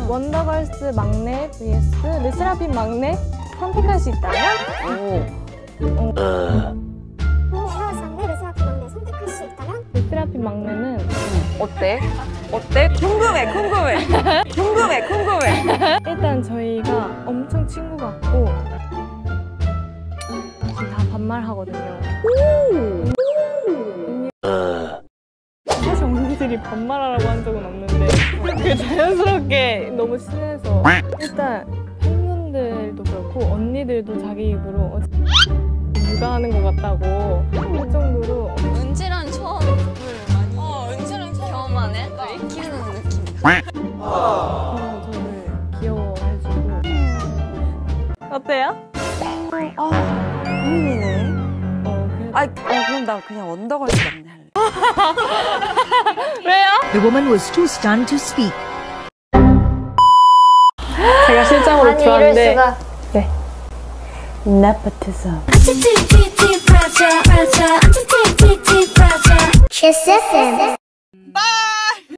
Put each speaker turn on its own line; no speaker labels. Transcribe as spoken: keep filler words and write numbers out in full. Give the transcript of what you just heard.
원더걸스 막내 vs 르세라핌 막내 선택할 수 있다면?
오.
어.
에어스 막내, 르세라핌 막내 선택할 수 있다면?
르세라핌 막내는
음, 어때? 어때? 궁금해, 궁금해. 궁금해, 궁금해.
일단 저희가 엄청 친구 같고 다 반말하거든요.
오.
사실 언니들이 반말하라고 한 적은 없는데 그 자연스럽게 너무 친해서 일단 팬분들도 그렇고 언니들도 자기 입으로 육아하는 것 같다고 할 정도로
은지랑 처음을 많이 어, 은지랑 처음 경험하네? 애 키우는 느낌이다.
어, 저를 귀여워해주고 어때요?
아, 고민이네.
어, 그래서
아, 어, 그럼 나 그냥 원더걸스 막내 할래.
왜요?
The woman was too stunned to speak.
제가 실장으로
아니,
들어왔는데
이럴 수가.
네. 네포티즘
키스 에프엠.